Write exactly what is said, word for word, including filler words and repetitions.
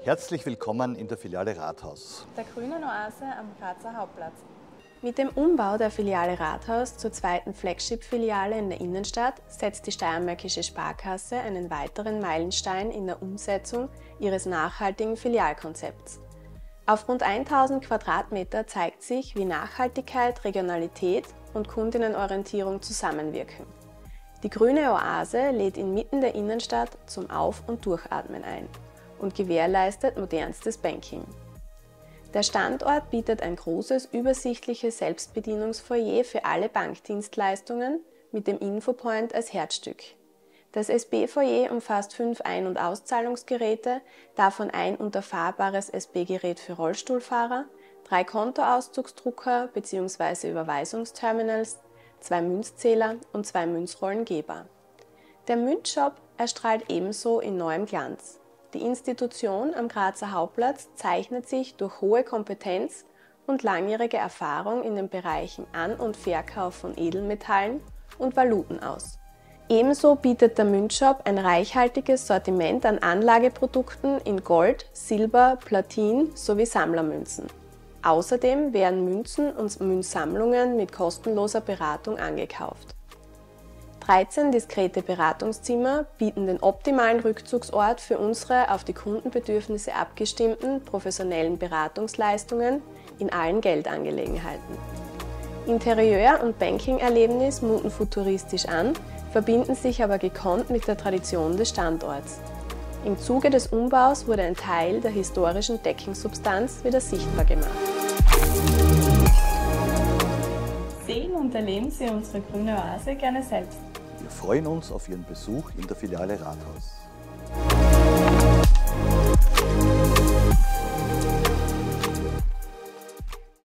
Herzlich willkommen in der Filiale Rathaus. Der grünen Oase am Grazer Hauptplatz. Mit dem Umbau der Filiale Rathaus zur zweiten Flagship-Filiale in der Innenstadt setzt die Steiermärkische Sparkasse einen weiteren Meilenstein in der Umsetzung ihres nachhaltigen Filialkonzepts. Auf rund tausend Quadratmeter zeigt sich, wie Nachhaltigkeit, Regionalität und Kundinnenorientierung zusammenwirken. Die grüne Oase lädt inmitten der Innenstadt zum Auf- und Durchatmen ein und gewährleistet modernstes Banking. Der Standort bietet ein großes, übersichtliches Selbstbedienungsfoyer für alle Bankdienstleistungen mit dem Infopoint als Herzstück. Das S B-Foyer umfasst fünf Ein- und Auszahlungsgeräte, davon ein unterfahrbares S B-Gerät für Rollstuhlfahrer, drei Kontoauszugsdrucker bzw. Überweisungsterminals, zwei Münzzähler und zwei Münzrollengeber. Der Münzshop erstrahlt ebenso in neuem Glanz. Die Institution am Grazer Hauptplatz zeichnet sich durch hohe Kompetenz und langjährige Erfahrung in den Bereichen An- und Verkauf von Edelmetallen und Valuten aus. Ebenso bietet der Münzshop ein reichhaltiges Sortiment an Anlageprodukten in Gold, Silber, Platin sowie Sammlermünzen. Außerdem werden Münzen und Münzsammlungen mit kostenloser Beratung angekauft. dreizehn diskrete Beratungszimmer bieten den optimalen Rückzugsort für unsere auf die Kundenbedürfnisse abgestimmten professionellen Beratungsleistungen in allen Geldangelegenheiten. Interieur und Banking-Erlebnis muten futuristisch an, verbinden sich aber gekonnt mit der Tradition des Standorts. Im Zuge des Umbaus wurde ein Teil der historischen Deckensubstanz wieder sichtbar gemacht. Sehen und erleben Sie unsere grüne Oase gerne selbst. Wir freuen uns auf Ihren Besuch in der Filiale Rathaus.